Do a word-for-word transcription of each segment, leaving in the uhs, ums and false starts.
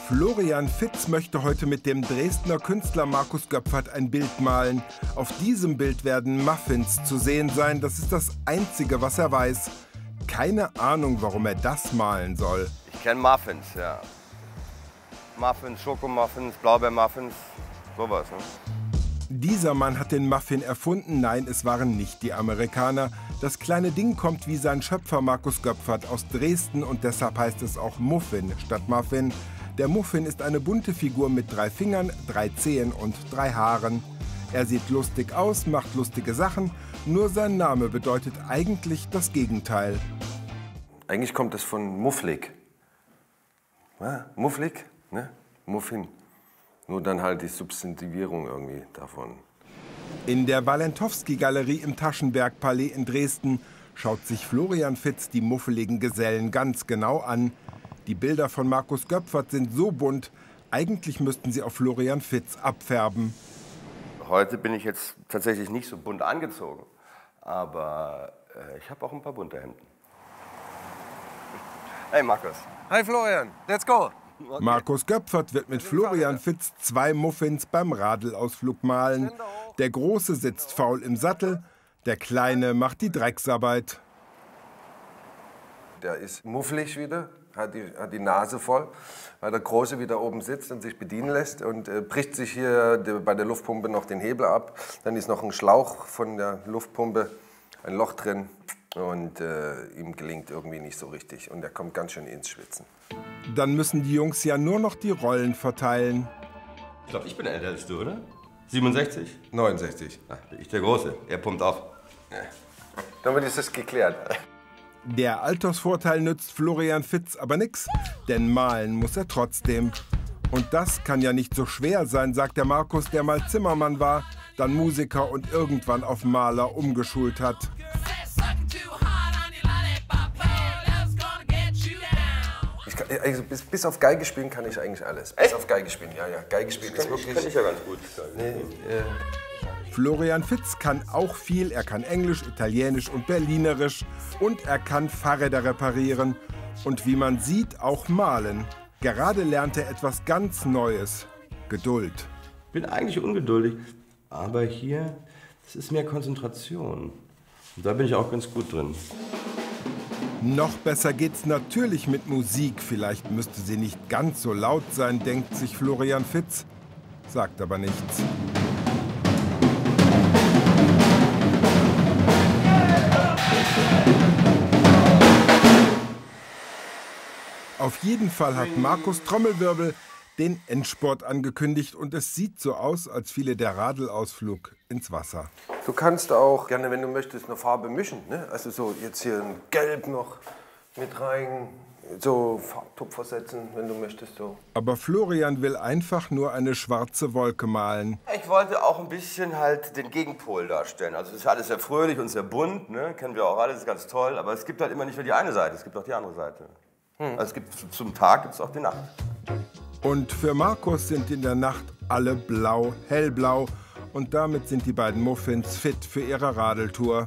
Florian Fitz möchte heute mit dem Dresdner Künstler Markus Göpfert ein Bild malen. Auf diesem Bild werden Muffins zu sehen sein. Das ist das Einzige, was er weiß. Keine Ahnung, warum er das malen soll. Ich kenne Muffins, ja. Muffins, Schokomuffins, Blaubeermuffins, sowas. Ne? Dieser Mann hat den Muffin erfunden. Nein, es waren nicht die Amerikaner. Das kleine Ding kommt wie sein Schöpfer Markus Göpfert aus Dresden und deshalb heißt es auch Muffin statt Muffin. Der Muffin ist eine bunte Figur mit drei Fingern, drei Zehen und drei Haaren. Er sieht lustig aus, macht lustige Sachen, nur sein Name bedeutet eigentlich das Gegenteil. Eigentlich kommt es von mufflig. Ja, mufflig, ne? Muffin. Nur dann halt die Substantivierung irgendwie davon. In der Walentowski-Galerie im Taschenberg-Palais in Dresden schaut sich Florian Fitz die muffeligen Gesellen ganz genau an. Die Bilder von Markus Göpfert sind so bunt, eigentlich müssten sie auf Florian Fitz abfärben. Heute bin ich jetzt tatsächlich nicht so bunt angezogen, aber äh, ich habe auch ein paar bunte Hemden. Hey Markus. Hi Florian, let's go! Okay. Markus Göpfert wird mit Florian Fitz zwei Muffins beim Radelausflug malen. Der Große sitzt faul im Sattel, der Kleine macht die Drecksarbeit. Der ist mufflig wieder, hat die, hat die Nase voll, weil der Große wieder oben sitzt und sich bedienen lässt und äh, bricht sich hier de, bei der Luftpumpe noch den Hebel ab. Dann ist noch ein Schlauch von der Luftpumpe, ein Loch drin und äh, ihm gelingt irgendwie nicht so richtig und er kommt ganz schön ins Schwitzen. Dann müssen die Jungs ja nur noch die Rollen verteilen. Ich glaube, ich bin älter als du, oder? siebenundsechzig? neunundsechzig. Ach, bin ich der Große. Er pumpt auf. Ja. Damit ist das geklärt. Der Altersvorteil nützt Florian Fitz aber nix, denn malen muss er trotzdem. Und das kann ja nicht so schwer sein, sagt der Markus, der mal Zimmermann war, dann Musiker und irgendwann auf Maler umgeschult hat. Ich kann, also bis, bis auf Geige spielen kann ich eigentlich alles. Bis auf Geige spielen, ja, ja. Geige spielen ist wirklich... Das kann ich ja ganz gut. Nee, äh. Florian Fitz kann auch viel. Er kann Englisch, Italienisch und Berlinerisch. Und er kann Fahrräder reparieren. Und wie man sieht, auch malen. Gerade lernt er etwas ganz Neues. Geduld. Ich bin eigentlich ungeduldig, aber hier, das ist mehr Konzentration. Und da bin ich auch ganz gut drin. Noch besser geht's natürlich mit Musik. Vielleicht müsste sie nicht ganz so laut sein, denkt sich Florian Fitz. Sagt aber nichts. Auf jeden Fall hat Markus Trommelwirbel den Endsport angekündigt und es sieht so aus, als fiele der Radelausflug ins Wasser. Du kannst auch gerne, wenn du möchtest, eine Farbe mischen. Ne? Also so jetzt hier ein Gelb noch mit rein, so Farbtupfer setzen, wenn du möchtest. So. Aber Florian will einfach nur eine schwarze Wolke malen. Ich wollte auch ein bisschen halt den Gegenpol darstellen. Also es ist alles sehr fröhlich und sehr bunt, ne? Kennen wir auch alle, das ist ganz toll. Aber es gibt halt immer nicht nur die eine Seite, es gibt auch die andere Seite. Hm. Also es gibt zum Tag gibt es auch die Nacht. Und für Markus sind in der Nacht alle blau, hellblau. Und damit sind die beiden Muffins fit für ihre Radeltour.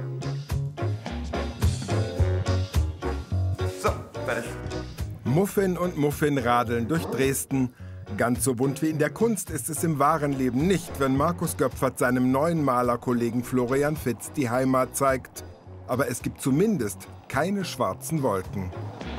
So, fertig. Muffin und Muffin radeln durch Dresden. Ganz so bunt wie in der Kunst ist es im wahren Leben nicht, wenn Markus Göpfert seinem neuen Malerkollegen Florian Fitz die Heimat zeigt. Aber es gibt zumindest keine schwarzen Wolken.